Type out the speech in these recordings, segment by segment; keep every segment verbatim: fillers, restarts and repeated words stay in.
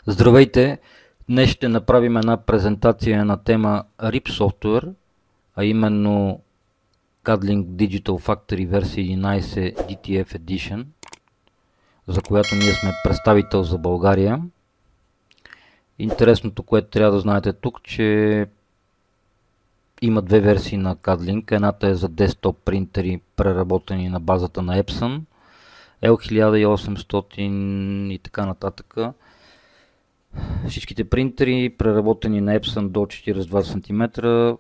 Здравейте! Днес ще направим една презентация на тема рип Software, а именно CADLink Digital Factory версия единайсет ди ти еф Edition, за която ние сме представител за България. Интересното, което трябва да знаете тук, че има две версии на CADLink. Едната е за десктоп принтери, преработени на базата на Epson, ел хиляда и осемстотин и така нататък. Всичките принтери, преработени на Epson до четирийсет и два сантиметра,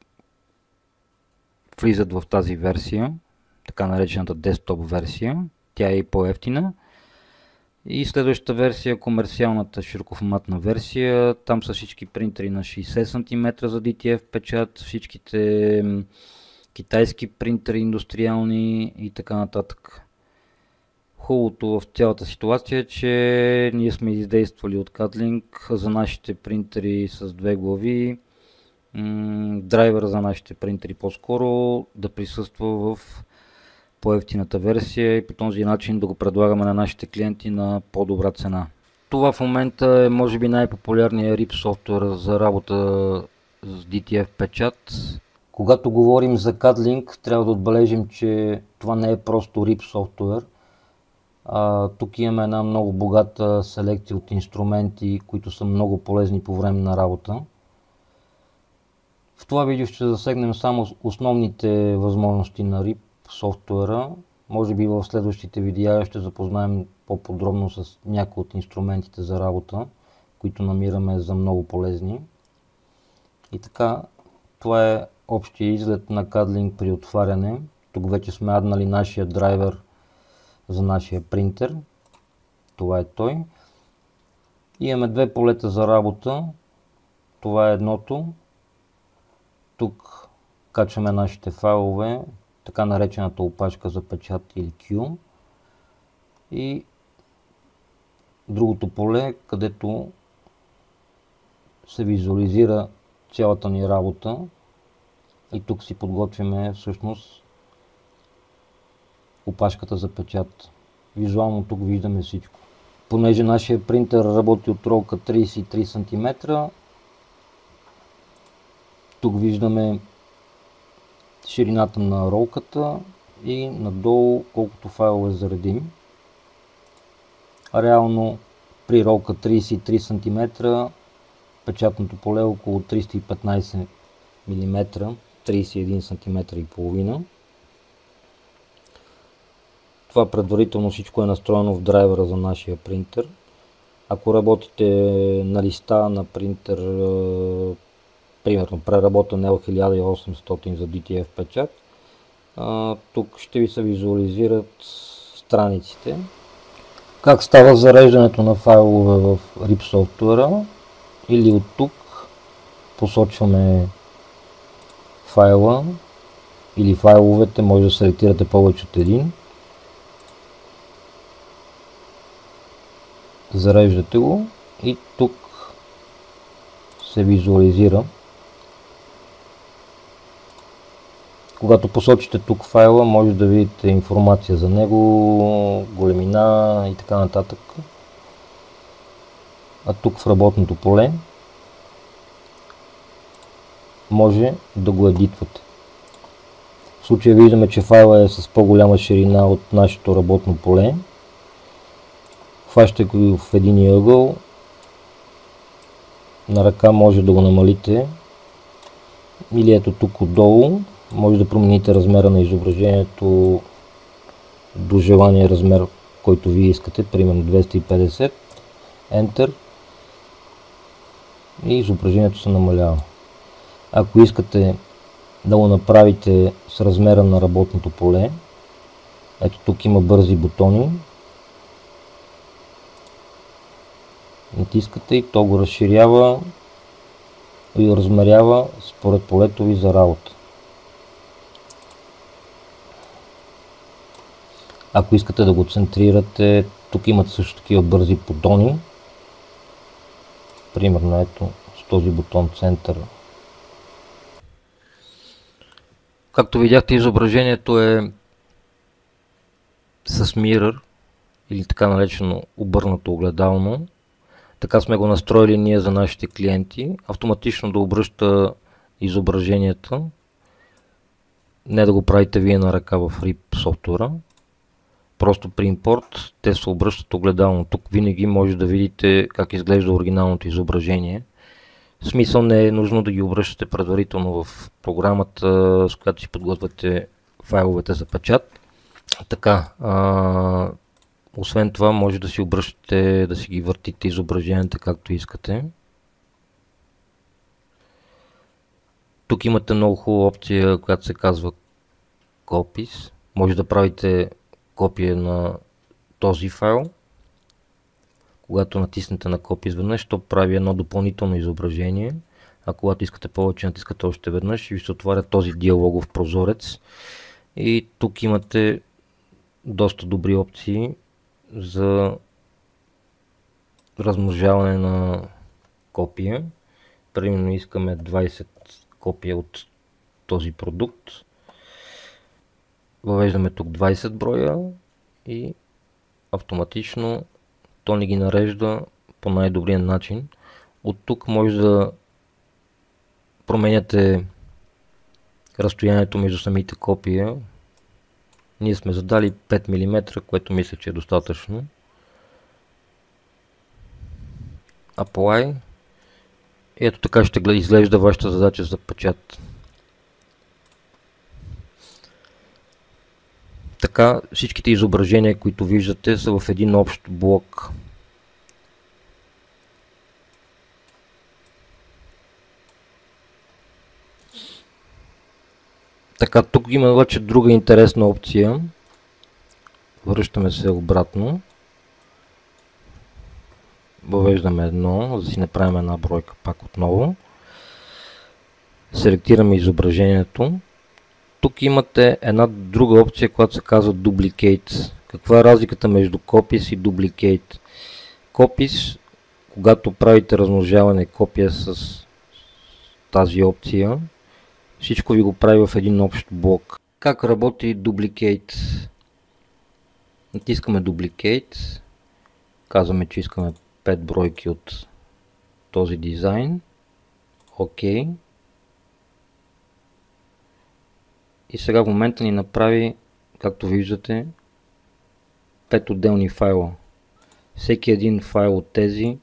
влизат в тази версия, така наречената десктоп версия. Тя е и по-евтина. И следващата версия, комерциалната широкоформатна версия, там са всички принтери на шейсет сантиметра за ди ти еф печат, всичките китайски принтери, индустриални и така нататък. Хубавото в цялата ситуация е, че ние сме издействали от CADLink за нашите принтери с две глави, драйвер за нашите принтери по-скоро да присъства в по-евтината версия и по този начин да го предлагаме на нашите клиенти на по-добра цена. Това в момента е може би най-популярният рип софтуер за работа с ди ти еф печат. Когато говорим за CADLink, трябва да отбележим, че това не е просто рип софтуер. А, тук имаме една много богата селекция от инструменти, които са много полезни по време на работа. В това видео ще засегнем само основните възможности на рип софтуера. Може би в следващите видеа ще запознаем по-подробно с някои от инструментите за работа, които намираме за много полезни. И така, това е общия изглед на CADLink при отваряне. Тук вече сме аднали нашия драйвер за нашия принтер. Това е той. Имаме две полета за работа. Това е едното. Тук качваме нашите файлове, така наречената опашка за печат или Q. И другото поле, където се визуализира цялата ни работа. И тук си подготвяме всъщност опашката за печат. Визуално тук виждаме всичко. Понеже нашия принтер работи от ролка трийсет и три сантиметра, тук виждаме ширината на ролката и надолу колкото файлове заредим. А реално при ролка трийсет и три сантиметра печатното поле е около триста и петнайсет милиметра, трийсет и един сантиметра и половина. Това предварително всичко е настроено в драйвера за нашия принтер. Ако работите на листа на принтер, примерно преработен ел хиляда и осемстотин за ди ти еф печат, тук ще ви се визуализират страниците. Как става зареждането на файлове в рип софтуера, или от тук посочваме файла или файловете, може да селектирате повече от един. Зареждате го и тук се визуализира. Когато посочите тук файла, може да видите информация за него, големина и така нататък. А тук в работното поле може да го едитвате. В случая виждаме, че файла е с по-голяма ширина от нашето работно поле. Хващате го в единия ъгъл, на ръка може да го намалите, или ето тук отдолу може да промените размера на изображението до желания размер, който вие искате, примерно двеста и петдесет, Enter, и изображението се намалява. Ако искате да го направите с размера на работното поле, ето тук има бързи бутони, натискате и то го разширява и размерява според полето ви за работа. Ако искате да го центрирате, тук имате също такива бързи бутони. Примерно ето с този бутон център. Както видяхте, изображението е с mirror или така наречено обърнато огледално. така сме го настроили ние за нашите клиенти, автоматично да обръща изображенията, не да го правите вие на ръка в рип софтуера. Просто при импорт те се обръщат огледално. Тук винаги може да видите как изглежда оригиналното изображение. В смисъл не е нужно да ги обръщате предварително в програмата, с която си подготвяте файловете за печат. Така, а, освен това може да си обръщате, да си ги въртите изображенията както искате. Тук имате много хубава опция, която се казва Copies. Може да правите копия на този файл. Когато натиснете на копия изведнъж, то прави едно допълнително изображение. А когато искате повече, натискате още веднъж и ви се отваря този диалогов прозорец. И тук имате доста добри опции за размножаване на копия. Примерно искаме двайсет копия от този продукт. Въвеждаме тук двайсет броя и автоматично то ни ги нарежда по най-добрия начин. От тук може да променяте разстоянието между самите копия. Ние сме задали пет милиметра, което мисля, че е достатъчно. Apply. Ето така ще изглежда вашата задача за печат. Така всичките изображения, които виждате, са в един общ блок. Така, тук има обаче друга интересна опция. Връщаме се обратно. Въвеждаме едно, за да си направим една бройка пак отново. Селектираме изображението. Тук имате една друга опция, която се казва Duplicate. Каква е разликата между Copies и Duplicate? Copies, когато правите размножаване копия с тази опция, всичко ви го прави в един общ блок. Как работи Duplicate? Натискаме Duplicate. Казваме, че искаме пет бройки от този дизайн. OK. И сега в момента ни направи, както виждате, пет отделни файла. Всеки един файл от тези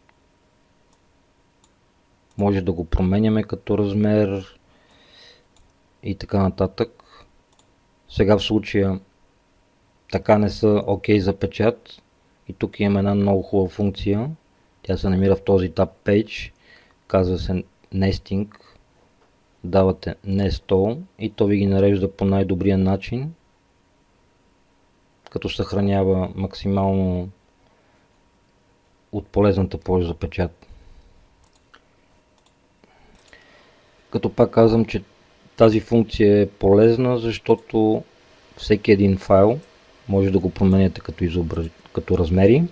може да го променяме като размер и така нататък. Сега в случая така не са OK за печат. И тук имаме една много хубава функция. Тя се намира в този Tab Page. Казва се Nesting. Давате Nest All и то ви ги нарежда по най-добрия начин, като съхранява максимално от полезната площ за печат. Като пак казвам, че тази функция е полезна, защото всеки един файл може да го променяте като, изобраз... като размери.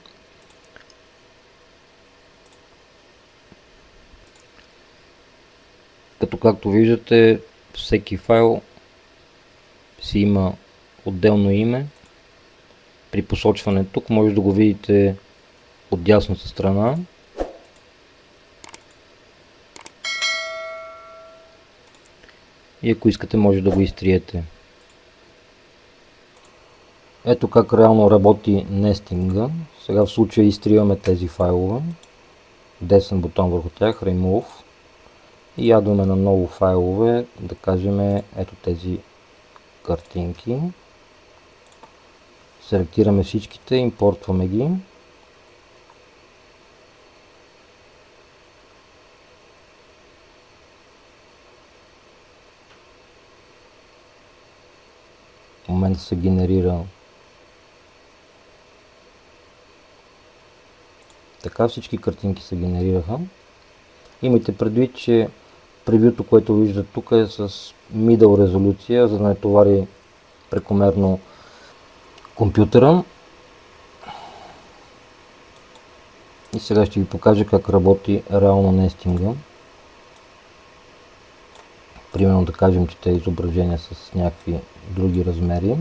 Като както виждате, всеки файл си има отделно име. При посочване тук може да го видите от дясната страна. И ако искате, може да го изтриете. Ето как реално работи нестинга. Сега в случая изтриваме тези файлове. Десен бутон върху тях, Remove. И ядваме на много файлове, да кажем ето тези картинки. Селектираме всичките, импортваме ги. В момента се генерира. Така всички картинки се генерираха. Имайте предвид, че превюто, което виждате тук е с middle резолюция, за да не товари прекомерно компютъра. И сега ще ви покажа как работи реално нестинга. Примерно да кажем, че те изображения с някакви други размери.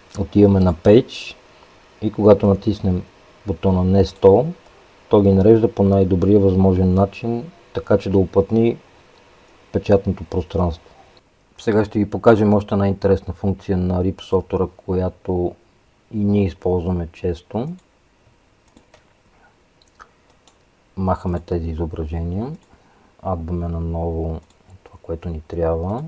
отиваме на Page и когато натиснем бутона Nest All, то ги нарежда по най-добрия възможен начин, така че да уплътни печатното пространство. Сега ще ви покажем още една интересна функция на Rip софтуера, която и ние използваме често. Махаме тези изображения, адваме наново това, което ни трябва.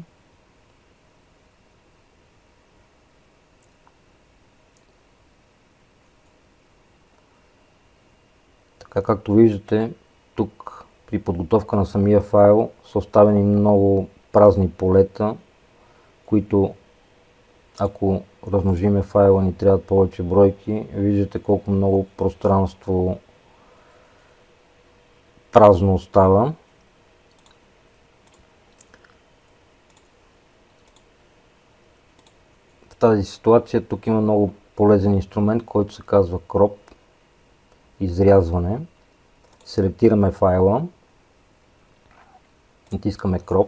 Така, както виждате, тук при подготовка на самия файл са оставени много празни полета, които, ако размножиме файла, ни трябват повече бройки. Виждате колко много пространство празно остава. В тази ситуация тук има много полезен инструмент, който се казва Crop, изрязване. Селектираме файла, натискаме Crop.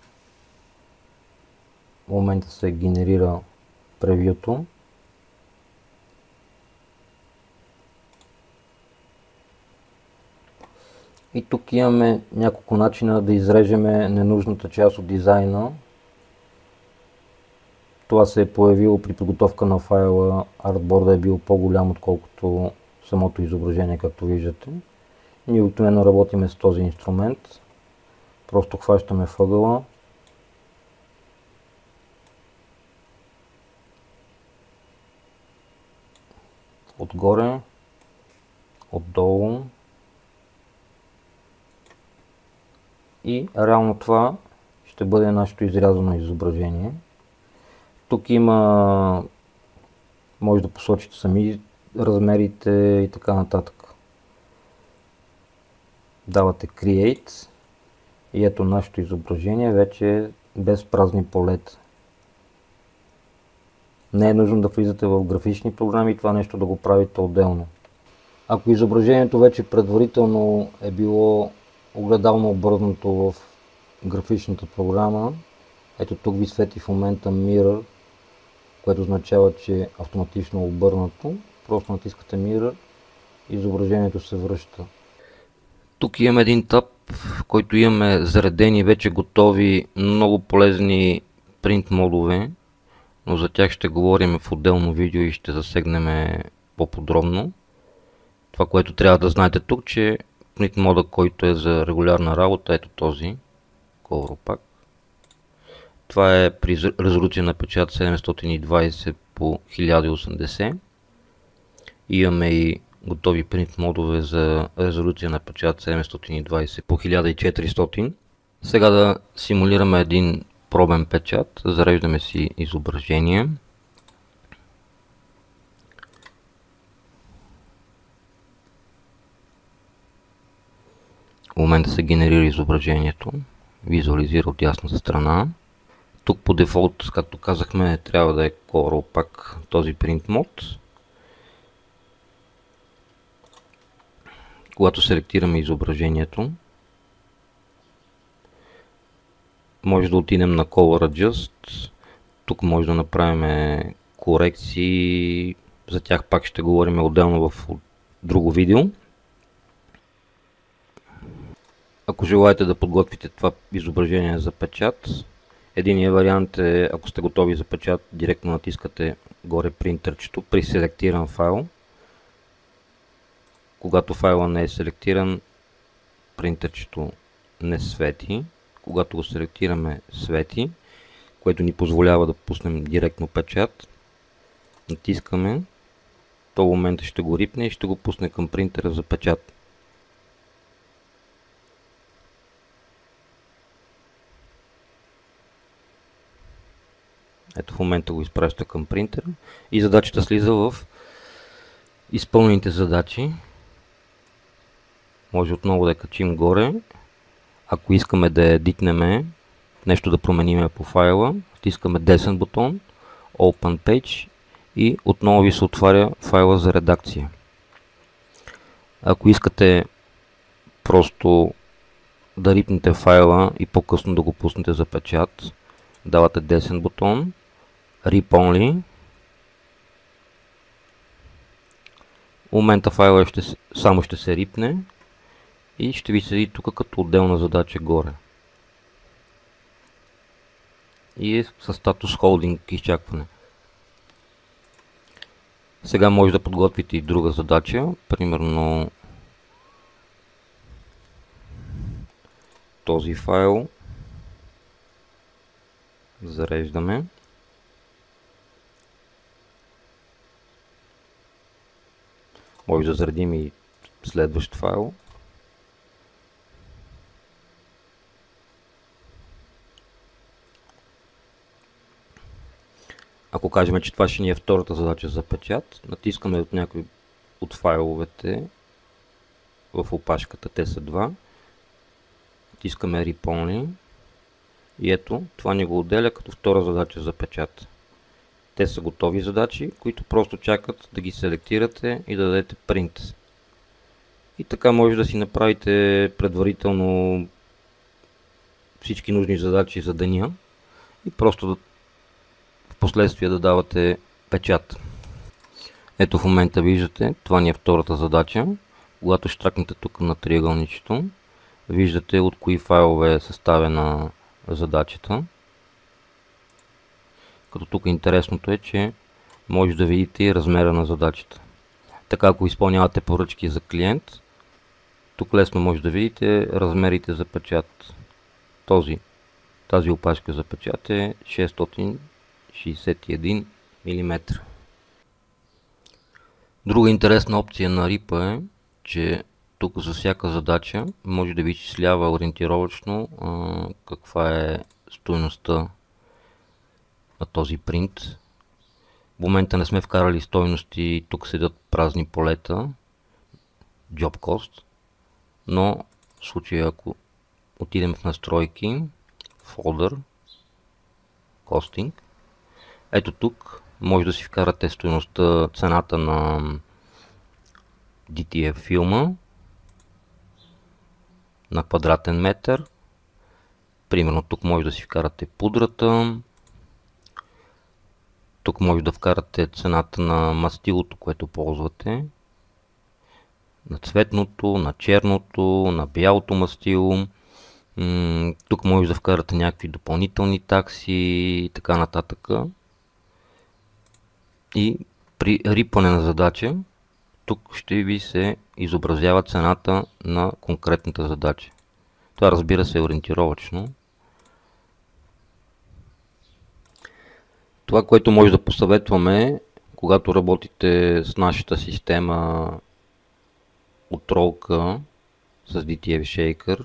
В момента се генерира превюто. И тук имаме няколко начина да изрежеме ненужната част от дизайна. Това се е появило при подготовка на файла. Артборда е бил по-голям, отколкото самото изображение, както виждате. Ние обикновено работиме с този инструмент. Просто хващаме въгъла. Отгоре, отдолу. И реално това ще бъде нашето изрязано изображение. Тук има, може да посочите сами размерите и така нататък. Давате Create и ето нашето изображение вече е без празни полета. Не е нужно да влизате в графични програми и това нещо да го правите отделно. Ако изображението вече предварително е било огледално обърнато в графичната програма, ето тук ви свети в момента Mirror, което означава, че е автоматично обърнато. Просто натискате Mirror и изображението се връща. Тук имаме един таб, в който имаме заредени вече готови много полезни принт модове, но за тях ще говорим в отделно видео и ще засегнем по-подробно. Това, което трябва да знаете тук, че принт мода, който е за регулярна работа, ето този Color Pack. Това е при резолюция на печат седемстотин и двадесет по хиляда и осемдесет. Имаме и готови принт модове за резолюция на печат седемстотин и двадесет по хиляда и четиристотин. Сега да симулираме един пробен печат. Зареждаме си изображение. В момента се генерира изображението. Визуализира от ясната страна. Тук по дефолт, както казахме, трябва да е Color Pack този принт мод. Когато селектираме изображението, може да отидем на Color Adjust. Тук може да направим корекции. За тях пак ще говорим отделно в друго видео. Ако желаете да подготвите това изображение за печат, единият вариант е, ако сте готови за печат, директно натискате горе принтърчето при селектиран файл. Когато файла не е селектиран, принтърчето не свети. Когато го селектираме, свети, което ни позволява да пуснем директно печат. Натискаме, то в момента ще го рипне и ще го пусне към принтера за печат. Ето в момента го изпраща към принтера и задачата слиза в изпълнените задачи. Може отново да я качим горе. Ако искаме да едитнеме, нещо да промениме по файла, натискаме десен бутон, Open Page и отново ви се отваря файла за редакция. Ако искате просто да рипнете файла и по-късно да го пуснете за печат, давате десен бутон, Rip Only В момента файлът ще, само ще се рипне и ще ви седи тук като отделна задача горе. И е със статус холдинг изчакване. Сега може да подготвите и друга задача, примерно този файл. Зареждаме. Може да заредим и следващ файл. Ако кажем, че това ще ни е втората задача за печат, натискаме от някой от файловете в опашката, те са два. Натискаме Rip Only и ето, това ни го отделя като втора задача за печат. Те са готови задачи, които просто чакат да ги селектирате и да дадете Print. И така може да си направите предварително всички нужни задачи за деня и просто да в последствие да давате печат. Ето в момента виждате, това ни е втората задача. Когато штракнете тук на триъгълничето, виждате от кои файлове е съставена задачата. Като тук интересното е, че може да видите и размера на задачата. Така, ако изпълнявате поръчки за клиент, тук лесно може да видите размерите за печат. Този, тази опашка за печат е шестстотин шейсет и един милиметра. Друга интересна опция на рипа е, че тук за всяка задача може да ви изчислява ориентировъчно а, каква е стойността на този принт. В момента не сме вкарали стойности, тук седят празни полета, Job Cost, но в случая ако отидем в настройки, Folder, Costing, ето тук може да си вкарате стойността, цената на ди ти еф филма на квадратен метър. Примерно тук може да си вкарате пудрата. Тук може да вкарате цената на мастилото, което ползвате. На цветното, на черното, на бялото мастило. Тук може да вкарате някакви допълнителни такси и така нататък. И при рипане на задача, тук ще ви се изобразява цената на конкретната задача. Това разбира се е ориентировачно. Това, което може да посъветваме, когато работите с нашата система от ролка с ди ти еф Shaker,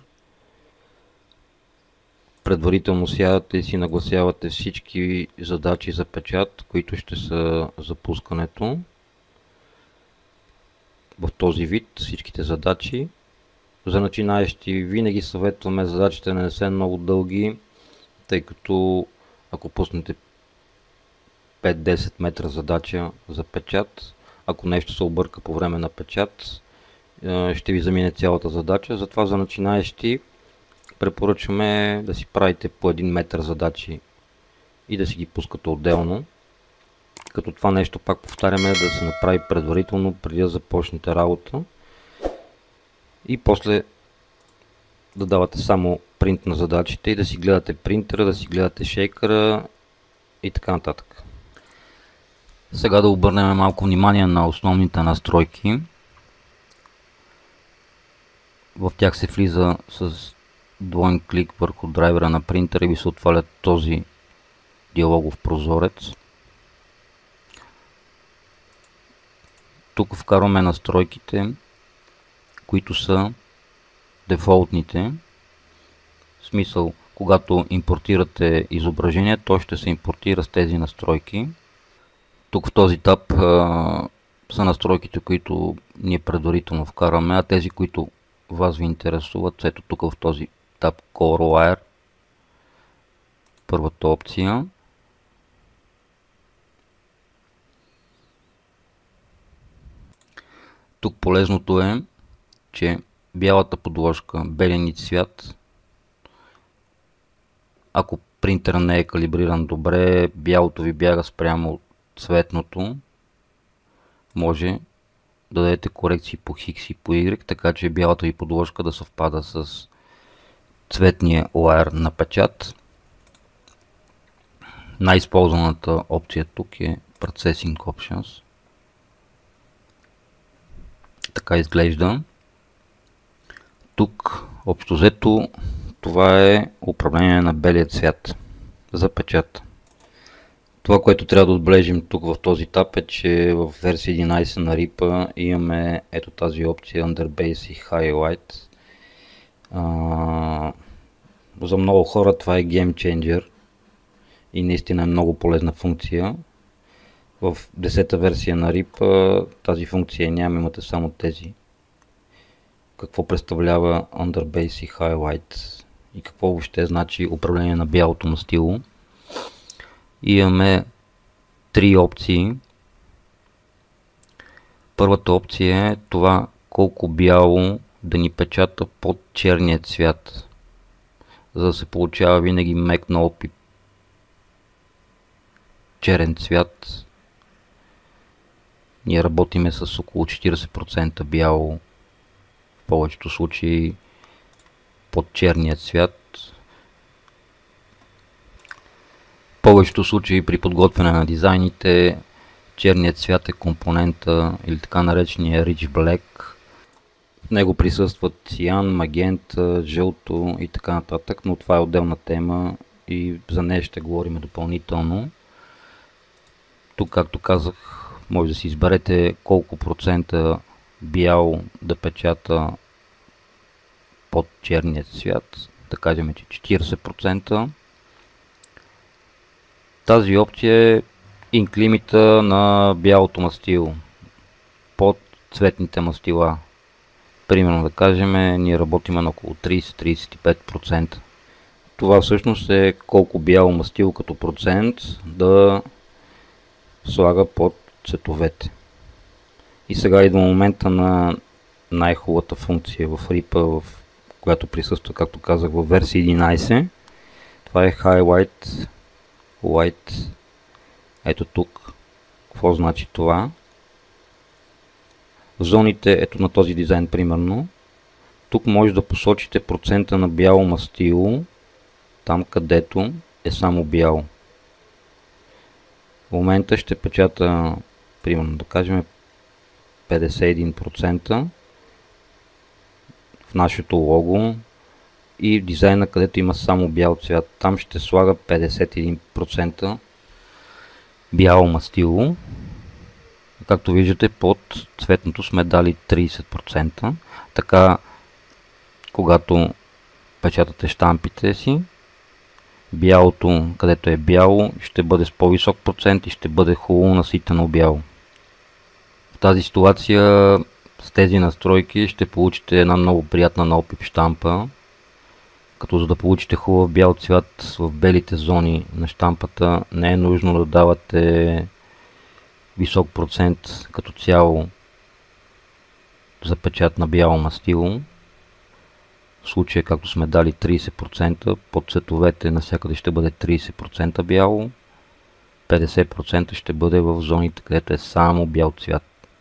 предварително сядате и си нагласявате всички задачи за печат, които ще са за пускането. В този вид всичките задачи. За начинаещи винаги съветваме задачите да не са много дълги, тъй като ако пуснете пет-десет метра задача за печат, ако нещо се обърка по време на печат, ще ви замине цялата задача. Затова за начинаещи препоръчваме да си правите по един метър задачи и да си ги пускате отделно. Като това нещо, пак повтаряме, да се направи предварително преди да започнете работа и после да давате само принт на задачите и да си гледате принтера, да си гледате шейкъра и така нататък. Сега да обърнем малко внимание на основните настройки. В тях се влиза с двоен клик върху драйвера на принтера и ви се отваля този диалогов прозорец. Тук вкарваме настройките, които са дефолтните. В смисъл, когато импортирате изображение, то ще се импортира с тези настройки. Тук в този таб а, са настройките, които ние предварително вкараме, а тези, които вас ви интересуват, ето тук в този таб ColorWire, първата опция. Тук полезното е, че бялата подложка, белен цвят, ако принтера не е калибриран добре, бялото ви бяга спрямо от цветното, може да дадете корекции по X и по Y, така че бялата ви подложка да съвпада с цветния лайер на печат. Най-използваната опция тук е Processing Options. Така изглежда. Тук, общо взето, това е управление на белия цвят за печат. Това, което трябва да отбележим тук в този етап е, че в версия единайсет на рип-а имаме ето тази опция Underbase и Highlight. А, за много хора това е Game Changer и наистина е много полезна функция. В десета версия на рип-а тази функция няма, имате само тези. Какво представлява Underbase и Highlight и какво въобще значи управление на бялото мастило. Имаме три опции. Първата опция е това колко бяло да ни печата под черния цвят, за да се получава винаги мек на опит черен цвят. Ние работиме с около четирийсет процента бяло, в повечето случаи под черния цвят. В повечето случаи при подготвяне на дизайните черният цвят е компонента или така наречения Rich Black. В него присъстват циан, магента, жълто и така нататък, но това е отделна тема и за нея ще говорим допълнително. Тук, както казах, може да си изберете колко процента бял да печата под черния цвят, да кажем, че четирийсет процента. Тази опция е инк лимита на бялото мастило под цветните мастила. Примерно да кажем, ние работим на около трийсет до трийсет и пет процента. Това всъщност е колко бяло мастило като процент да слага под цветовете. И сега идва момента на най-хубавата функция в рип-а, в която присъства, както казах, в версия единайсет. Това е Highlight Light. Ето тук. Какво значи това? В зоните, ето на този дизайн примерно, тук може да посочите процента на бяло мастило, там където е само бяло. В момента ще печата, примерно да кажем, петдесет и един процента в нашето лого и в дизайна, където има само бял цвят, там ще слага петдесет и един процента бяло мастило. Както виждате, под цветното сме дали трийсет процента. Така, когато печатате щампите си, бялото, където е бяло, ще бъде с по-висок процент и ще бъде хубаво наситено бяло. В тази ситуация с тези настройки ще получите една много приятна на опит щампа, като за да получите хубав бял цвят в белите зони на щампата не е нужно да давате висок процент като цяло за печат на бяло мастило. В случая, както сме дали трийсет процента, под цветовете навсякъде ще бъде трийсет процента бяло, петдесет процента ще бъде в зоните, където е само бял цвят.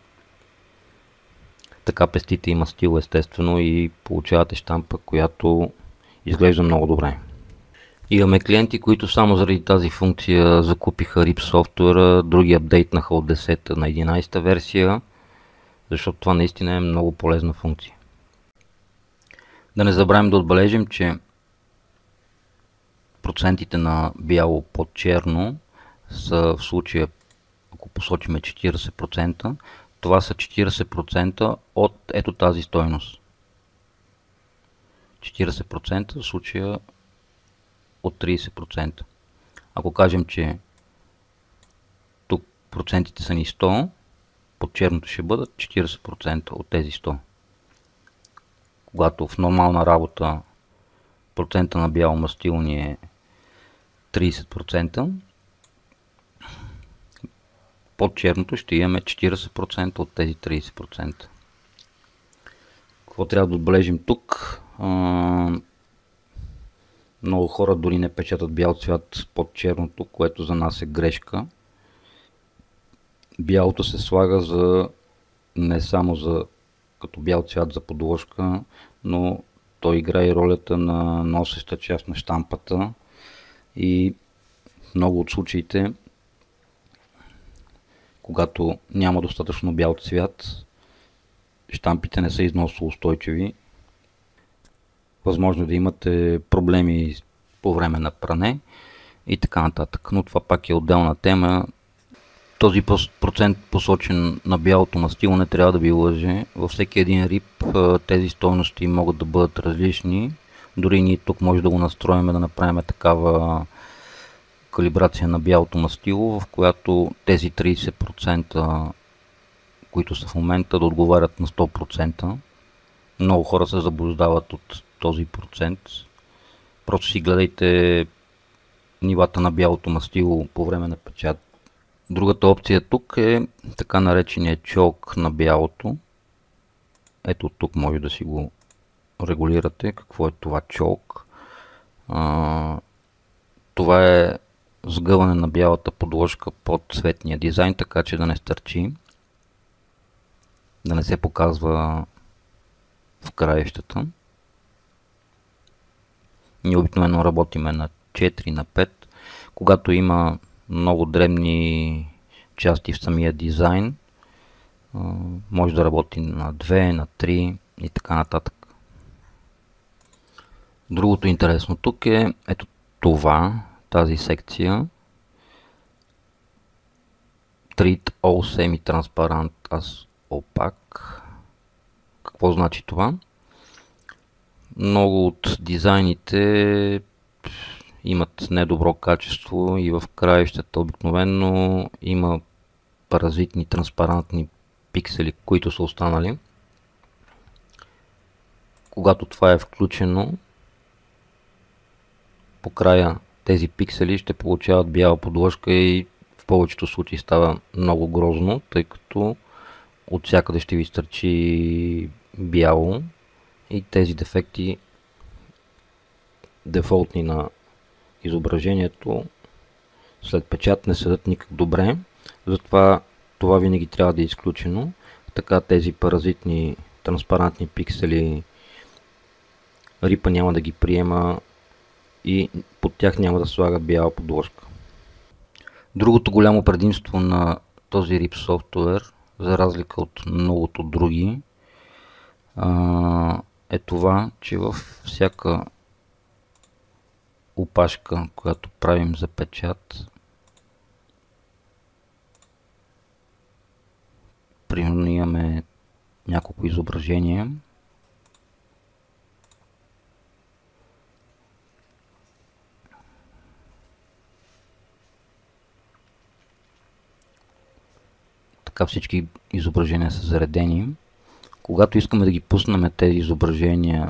Така пестите и мастило естествено и получавате щампа, която изглежда много добре. Имаме клиенти, които само заради тази функция закупиха рип софтуера, други апдейтнаха от десета на единайсета версия, защото това наистина е много полезна функция. Да не забравим да отбележим, че процентите на бяло под черно са в случая, ако посочим четирийсет процента, това са четирийсет процента от ето тази стойност. четирийсет процента в случая от трийсет процента. Ако кажем, че тук процентите са ни сто, под черното ще бъдат четирийсет процента от тези сто. Когато в нормална работа процента на бяло мастило ни е трийсет процента, под черното ще имаме четирийсет процента от тези трийсет процента. Какво трябва да отбележим тук? Много хора дори не печатат бял цвят под черното, което за нас е грешка. Бялото се слага за не само за, като бял цвят за подложка, но той играе ролята на носеща част на щампата и в много от случаите, когато няма достатъчно бял цвят, щампите не са износоустойчиви. Възможно да имате проблеми по време на пране и така нататък, но това пак е отделна тема. Този процент, посочен на бялото настило, не трябва да ви лъже. Във всеки един рип тези стойности могат да бъдат различни. Дори ние тук може да го настроим, да направим такава калибрация на бялото настило, в която тези трийсет процента, които са в момента, да отговарят на сто процента. Много хора се заблуждават от този процент. Просто си гледайте нивата на бялото мастило по време на печат. Другата опция тук е така наречения чок на бялото. Ето тук може да си го регулирате. Какво е това чок? А, това е сгъване на бялата подложка под цветния дизайн, така че да не стърчи, да не се показва в краищата. Ние обикновено работиме на четири на пет. Когато има много дребни части в самия дизайн, може да работи на две, на три и така нататък. Другото интересно тук е ето това, тази секция Treat All Semi-Transparent as Opaque. Какво значи това? Много от дизайните имат недобро качество и в краищата обикновено има паразитни транспарантни пиксели, които са останали. Когато това е включено, по края тези пиксели ще получават бяла подложка и в повечето случаи става много грозно, тъй като от всякъде ще ви стърчи бяло и тези дефекти, дефолтни на изображението, след печат не седат никак добре. Затова това винаги трябва да е изключено. Така тези паразитни транспарантни пиксели рипа няма да ги приема и под тях няма да слага бяла подложка. Другото голямо предимство на този рип софтуер, за разлика от многото други, е това, че във всяка опашка, която правим за печат, примерно имаме няколко изображения, така всички изображения са заредени. Когато искаме да ги пуснем тези изображения,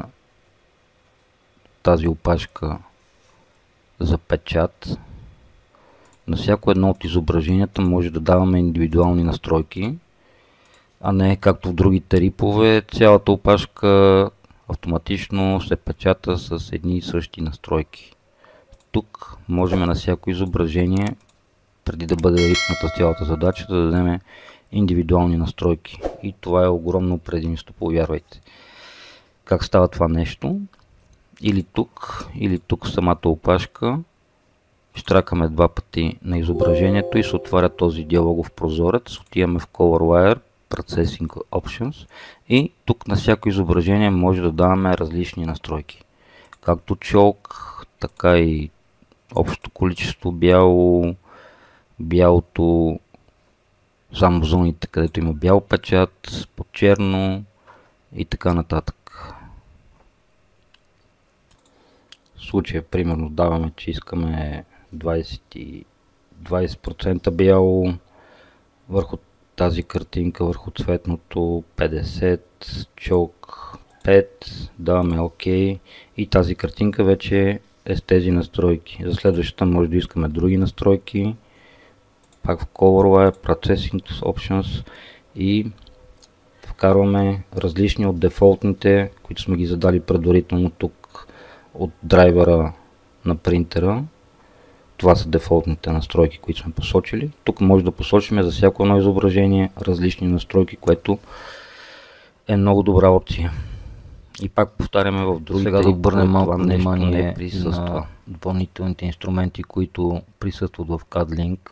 тази опашка за печат, на всяко едно от изображенията може да даваме индивидуални настройки, а не както в другите рипове, цялата опашка автоматично се печата с едни и същи настройки. Тук можем на всяко изображение, преди да бъде рипната цялата задача, да дадем индивидуални настройки. И това е огромно предимство, повярвайте. Как става това нещо? Или тук, или тук в самата опашка щракаме два пъти на изображението и се отваря този диалогов прозорец. Отиваме в ColorWire, Processing Options и тук на всяко изображение може да даваме различни настройки. Както чок, така и общото количество бяло, бялото, само зоните, където има бял печат, под черно и така нататък. В случая, примерно, даваме, че искаме двайсет процента бяло върху тази картинка, върху цветното петдесет, чок пет, даваме ОК и тази картинка вече е с тези настройки. За следващата може да искаме други настройки. Пак в ColorWire, Processing Options и вкарваме различни от дефолтните, които сме ги задали предварително тук от драйвера на принтера. Това са дефолтните настройки, които сме посочили. Тук може да посочим за всяко едно изображение различни настройки, което е много добра опция. И пак повтаряме в другите. Сега да обърнем малко внимание на допълнителните инструменти, които присъстват в CADLink.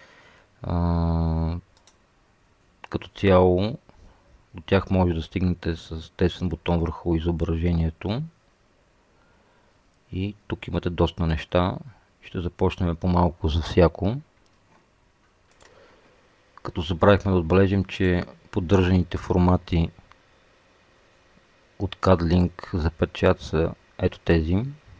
А, като цяло, до тях може да стигнете с десен бутон върху изображението. И тук имате доста неща. Ще започнем по-малко за всяко. Като забравихме да отбележим, че поддържаните формати от CADLink за печат са ето тези.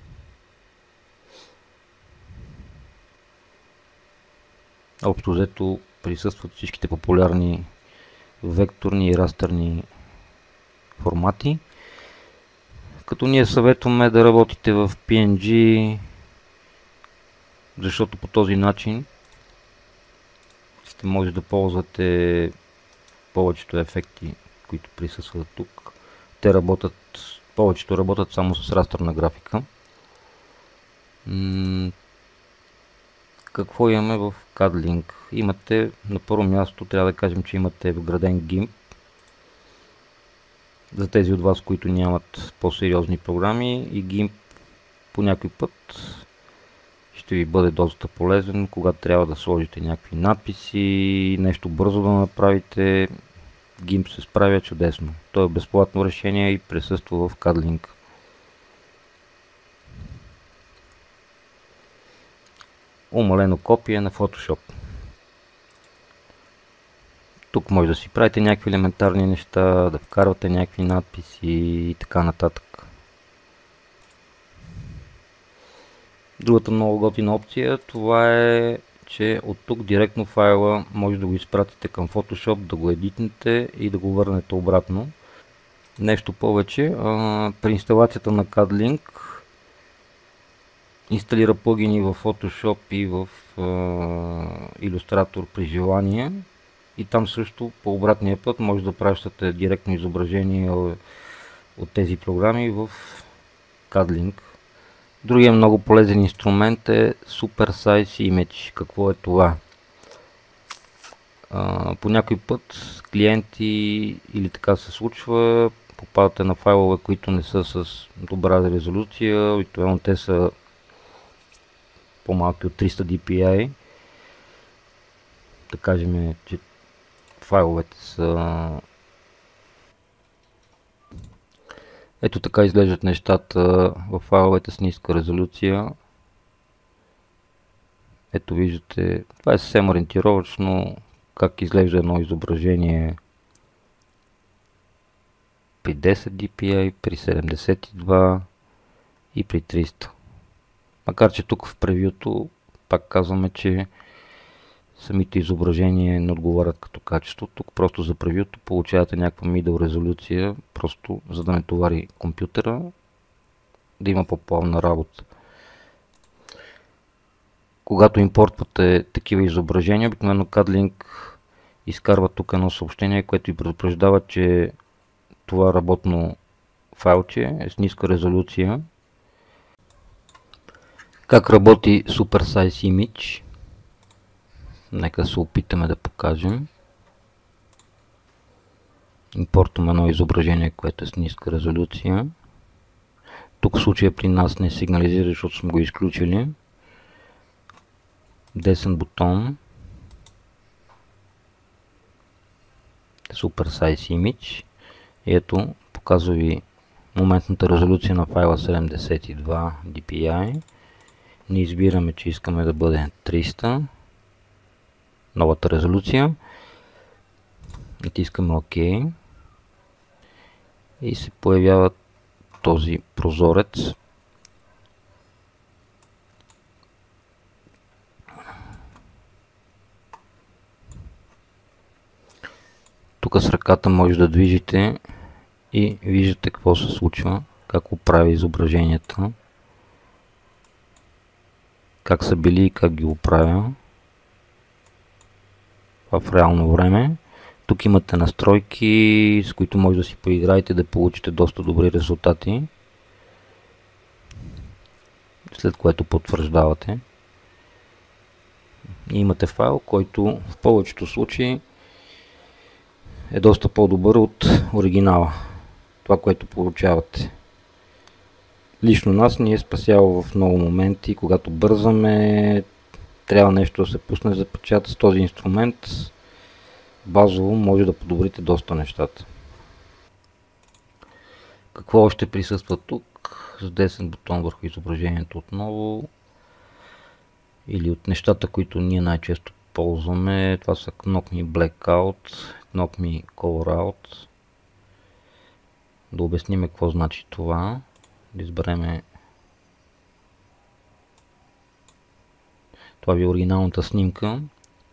Общо взето присъстват всичките популярни векторни и растърни формати. Като ние съветваме да работите в пи ен джи, защото по този начин ще може да ползвате повечето ефекти, които присъстват тук. Те работят, повечето работят само с растърна графика. М- какво имаме в CADLink? Имате, на първо място трябва да кажем, че имате вграден гимп. За тези от вас, които нямат по-сериозни програми, и гимп по някой път ще ви бъде доста полезен, когато трябва да сложите някакви надписи, нещо бързо да направите. гимп се справя чудесно. То е безплатно решение и присъства в CADLink. Умалено копие на Photoshop. Тук може да си правите някакви елементарни неща, да вкарвате някакви надписи и така нататък. Другата много готина опция, това е, че от тук директно файла може да го изпратите към Photoshop, да го едитнете и да го върнете обратно. Нещо повече, при инсталацията на CADLink инсталира плагини в Photoshop и в Illustrator при желание. И там също по обратния път може да пращате директно изображение от тези програми в CADLink. Другия много полезен инструмент е Super Size Image. Какво е това? А, по някой път клиенти или така се случва, попадате на файлове, които не са с добра резолюция, обикновено те са по-малки от триста ди пи ай. Да кажем, че файловете са... Ето така изглеждат нещата в файловете с ниска резолюция. Ето виждате, това е съвсем ориентировъчно как изглежда едно изображение при десет ди пи ай, при седемдесет и два и при триста. Макар че тук в превюто пак казваме, че самите изображения не отговарят като качество. Тук просто за превюто получавате някаква middle резолюция, просто за да не товари компютъра, да има по-плавна работа. Когато импортвате такива изображения, обикновено CADLink изкарва тук едно съобщение, което ви предупреждава, че това работно файлче е с ниска резолюция. Как работи Super Size Image? Нека се опитаме да покажем. Импортваме едно изображение, което е с ниска резолюция. Тук в случая при нас не сигнализира, защото сме го изключили. Десен бутон. Super Size Image. И ето, показва ви моментната резолюция на файла седемдесет и два ди пи ай. Ние избираме, че искаме да бъде триста. Новата резолюция. Натискаме ОК. И се появява този прозорец. Тук с ръката може да движите и виждате какво се случва, как оправя изображенията, как са били и как ги оправя в реално време. Тук имате настройки, с които може да си поиграете, да получите доста добри резултати, след което потвърждавате. И имате файл, който в повечето случаи е доста по-добър от оригинала. Това, което получавате. Лично нас ни е спасяло в много моменти, когато бързаме, трябва нещо да се пусне за печат. С този инструмент базово може да подобрите доста нещата. Какво още присъства тук? С десен бутон върху изображението отново. Или от нещата, които ние най-често ползваме. Това са Knock Me Blackout, Knock Me Color Out. Да обясним какво значи това. Да избереме. Това ви е оригиналната снимка.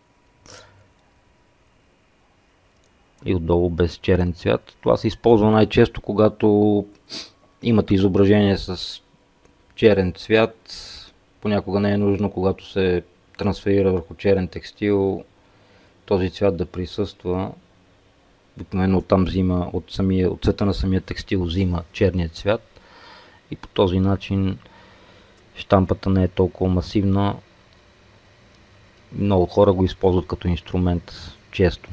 И отдолу без черен цвят. Това се използва най-често, когато имате изображение с черен цвят. Понякога не е нужно, когато се трансферира върху черен текстил, този цвят да присъства. Обикновено там взима от, самия, от цвета на самия текстил взима черният цвят. И по този начин щампата не е толкова масивна. Много хора го използват като инструмент често.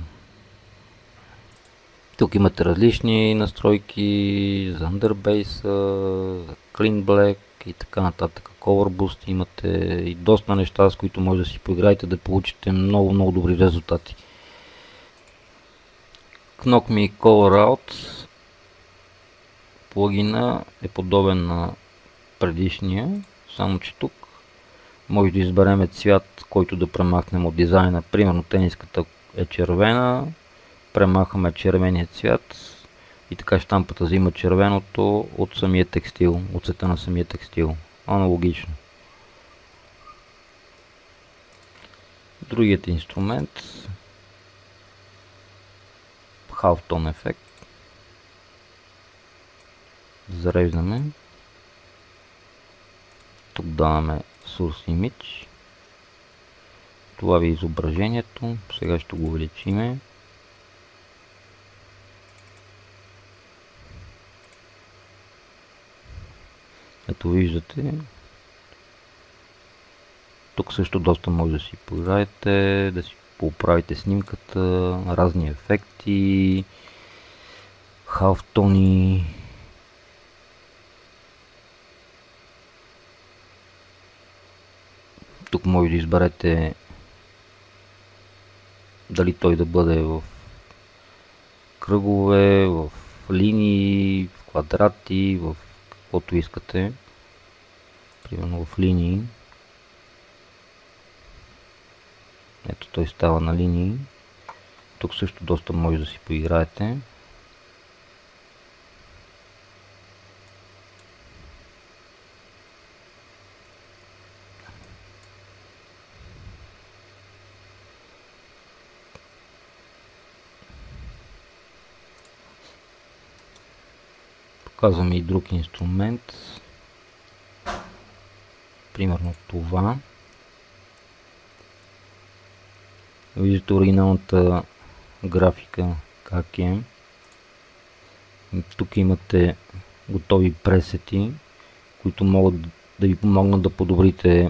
Тук имате различни настройки за Underbase, за Clean Black и така нататък. Color Boost имате и доста неща, с които може да си поиграете, да получите много, много добри резултати. Knock Me Color Out плагина е подобен на предишния, само че тук може да изберем цвят, който да премахнем от дизайна. Примерно тениската е червена, премахаме червения цвят и така щампата взима червеното от самия текстил, от цвета на самия текстил. Аналогично. Другият инструмент, Halftone ефект. Зареждаме. Тук даваме Source Image. Това ви е изображението. Сега ще го увеличиме. Ето виждате. Тук също доста може да си поиграете, да си поправите снимката, разни ефекти, халфтони. Тук може да изберете дали той да бъде в кръгове, в линии, в квадрати, в каквото искате. Примерно в линии. Ето той става на линии. Тук също доста може да си поиграете. Показваме и друг инструмент. Примерно това. Виждате оригиналната графика как е. Тук имате готови пресети, които могат да ви помогнат да подобрите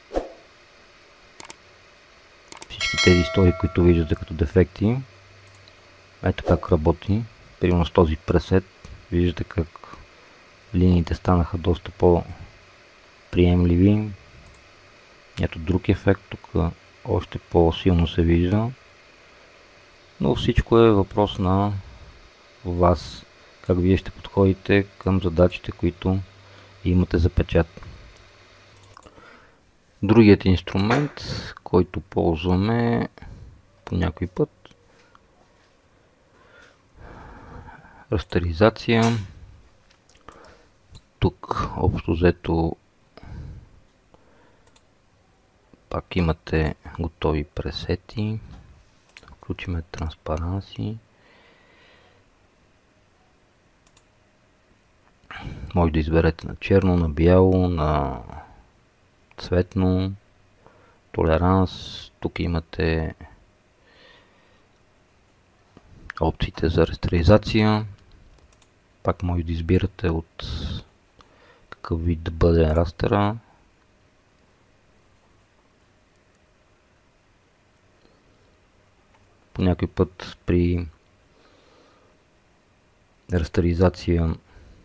всички тези истории, които виждате като дефекти. Ето как работи. Примерно с този пресет виждате как линиите станаха доста по-приемливи. Ето друг ефект, тук още по-силно се вижда. Но всичко е въпрос на вас, как вие ще подходите към задачите, които имате за печат. Другият инструмент, който ползваме по някой път, растеризация. Тук общо взето пак имате готови пресети. Включиме транспаранси. Може да изберете на черно, на бяло, на цветно, толеранс. Тук имате опциите за растеризация. Пак може да избирате от какъв вид да бъде растера. По някой път при растеризация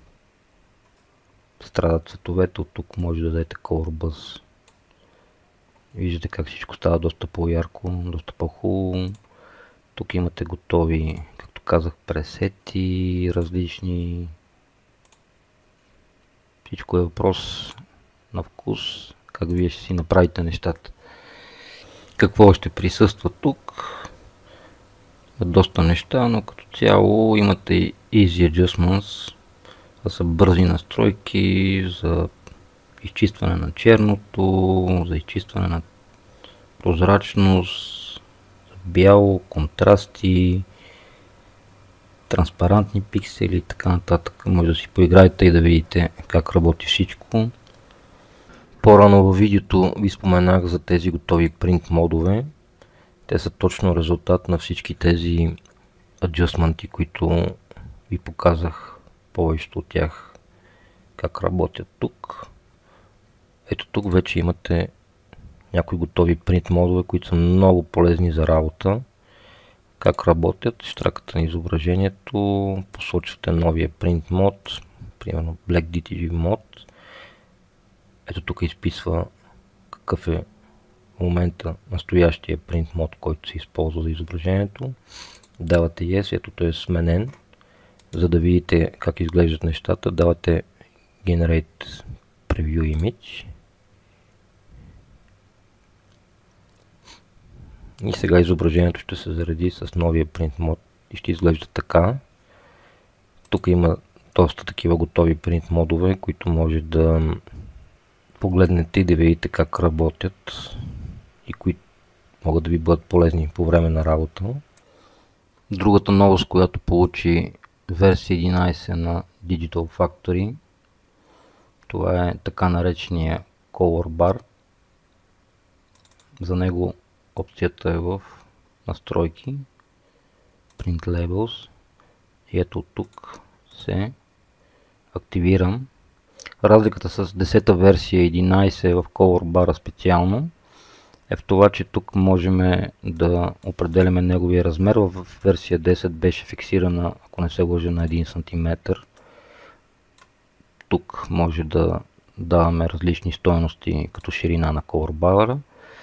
страдат цветовете. От тук може да дадете Color Buzz. Виждате как всичко става доста по-ярко, доста по-хубаво. Тук имате готови, както казах, пресети, различни. Всичко е въпрос на вкус, как вие ще си направите нещата. Какво ще присъства тук? Доста неща, но като цяло имате и Easy Adjustments. Това са бързи настройки за изчистване на черното, за изчистване на прозрачност, за бяло, контрасти, транспарантни пиксели и така нататък. Може да си поиграете и да видите как работи всичко. По-рано във видеото ви споменах за тези готови принт модове. Те са точно резултат на всички тези аджъстменти, които ви показах, повечето от тях как работят тук. Ето тук вече имате някои готови принт модове, които са много полезни за работа. Как работят? Штраката на изображението, посочвате новия принт мод, примерно Black ди ти джи мод. Ето тук изписва какъв е в момента настоящия принт мод, който се използва за изображението. Давате Yes, ето той е сменен. За да видите как изглеждат нещата, давате Generate Preview Image. И сега изображението ще се зареди с новия принт мод и ще изглежда така. Тук има доста такива готови принт модове, които може да погледнете и да видите как работят и които могат да ви бъдат полезни по време на работа. Другата новост, която получи версия единайсет на Digital Factory, това е така наречения Color Bar. За него опцията е в настройки, Print Labels и ето тук се активирам. Разликата с десета версия единайсет в Color Bar специално е в това, че тук можем да определяме неговия размер. В версия десет беше фиксирана, ако не се лъжа, на един сантиметър. Тук може да даваме различни стойности като ширина на Color Bar.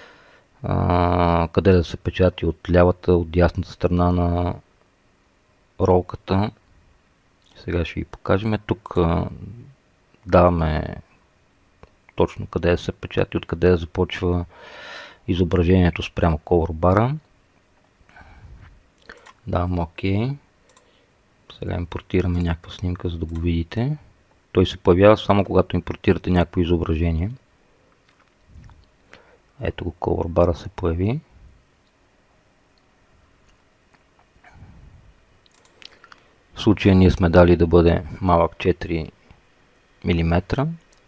Къде да се печати от лявата, от дясната страна на ролката. Сега ще ви покажем. Тук даваме точно къде да се печати, откъде да започва изображението спрямо Color Bar. Давам OK. Сега импортираме някаква снимка, за да го видите. Той се появява само когато импортирате някакво изображение. Ето го, Color Bar се появи. В случая ние сме дали да бъде малък четири милиметра.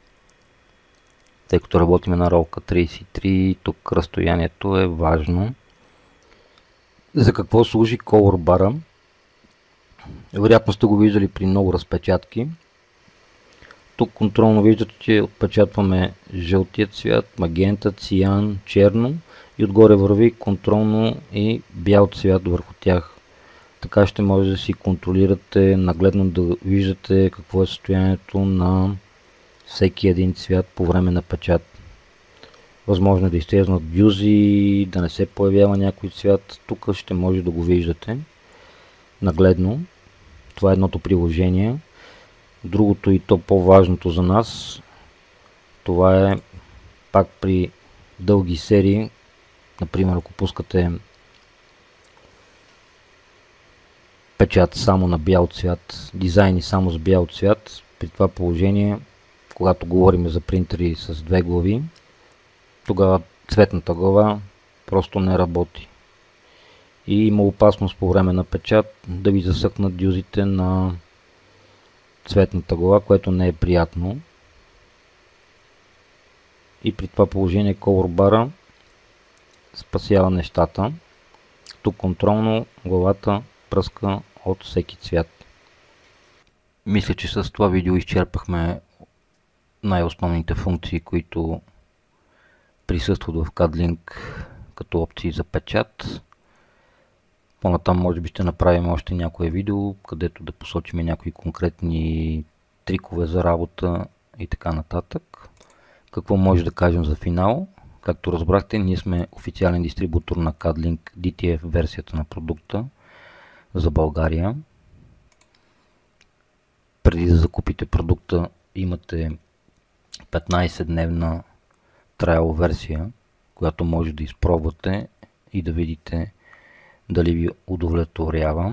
Тъй като работим на ролка трийсет и три, тук разстоянието е важно. За какво служи Color Bar? Вероятно сте го виждали при много разпечатки. Тук контролно виждате, че отпечатваме жълтия цвят, магента, циян, черно и отгоре върви контролно и бял цвят върху тях. Така ще може да си контролирате нагледно, да виждате какво е състоянието на всеки един цвят по време на печат. Възможно е да изчезнат дюзи, да не се появява някой цвят. Тук ще може да го виждате нагледно. Това е едното приложение. Другото и то по-важното за нас, това е пак при дълги серии. Например, ако пускате печат само на бял цвят, дизайни само с бял цвят, при това положение, когато говорим за принтери с две глави, тогава цветната глава просто не работи. И има опасност по време на печат да ви засъкнат дюзите на цветната глава, което не е приятно. И при това положение Color Bar спасява нещата. Тук контролно главата пръска от всеки цвят. Мисля, че с това видео изчерпахме най-основните функции, които присъстват в CAD Link като опции за печат. По-натам може би ще направим още някое видео, където да посочим някои конкретни трикове за работа и така нататък. Какво може да кажем за финал? Както разбрахте, ние сме официален дистрибутор на CAD-Link ди ти еф версията на продукта за България. Преди да закупите продукта, имате петнайсет-дневна трайл версия, която може да изпробвате и да видите дали ви удовлетворява.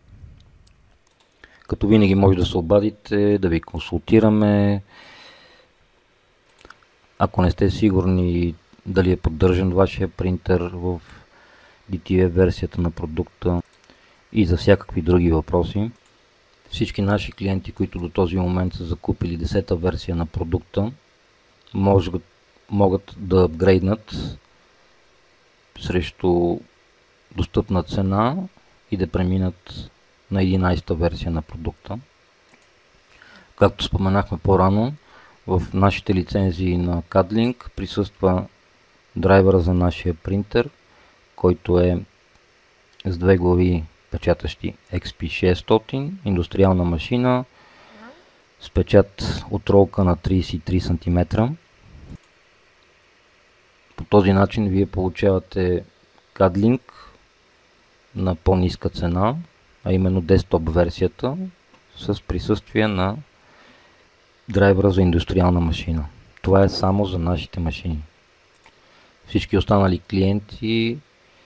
Като винаги може да се обадите, да ви консултираме. Ако не сте сигурни дали е поддържан вашия принтер в ди ти еф версията на продукта и за всякакви други въпроси. Всички наши клиенти, които до този момент са закупили десета версия на продукта, може, могат да апгрейднат срещу достъпна цена и да преминат на единайсета версия на продукта. Както споменахме по-рано, в нашите лицензии на CAD-Link присъства драйвера за нашия принтер, който е с две глави печатащи екс пи шестстотин, индустриална машина с печат от ролка на трийсет и три сантиметра. По този начин вие получавате CAD-Link на по-ниска цена, а именно десктоп версията с присъствие на драйвера за индустриална машина. Това е само за нашите машини. Всички останали клиенти,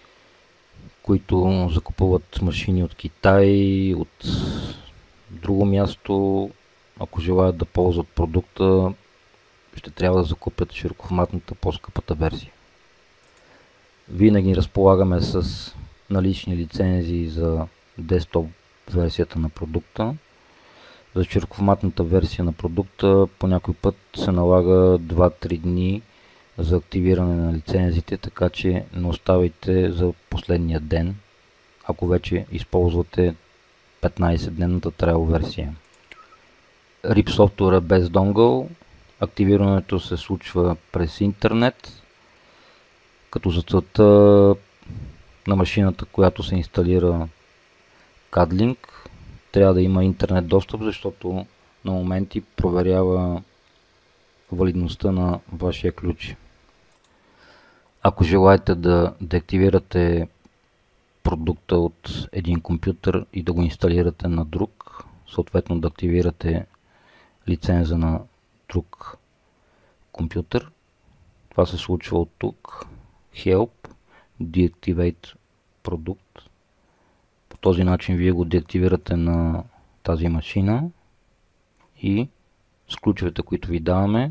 които закупуват машини от Китай, от друго място, ако желаят да ползват продукта, ще трябва да закупят широкоформатната по-скъпата версия. Винаги разполагаме с налични лицензии за десктоп версията на продукта. За широкоформатната версия на продукта по някой път се налага два-три дни за активиране на лицензите, така че не оставайте за последния ден, ако вече използвате петнайсет-дневната трайл версия. рип софтуера без донгъл. Активирането се случва през интернет, като за целта на машината, която се инсталира CAD-Link, трябва да има интернет достъп, защото на моменти проверява валидността на вашия ключ. Ако желаете да деактивирате продукта от един компютър и да го инсталирате на друг, съответно да активирате лиценза на друг компютър, това се случва от тук. Help, Deactivate продукт. По този начин вие го деактивирате на тази машина и с ключовете, които ви даваме,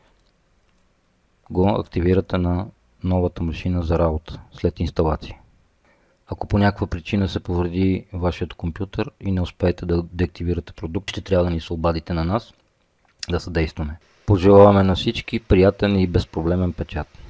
го активирате на новата машина за работа след инсталация. Ако по някаква причина се повреди вашият компютър и не успеете да деактивирате продукт, ще трябва да ни се обадите на нас да съдействаме. Пожелаваме на всички приятен и безпроблемен печат.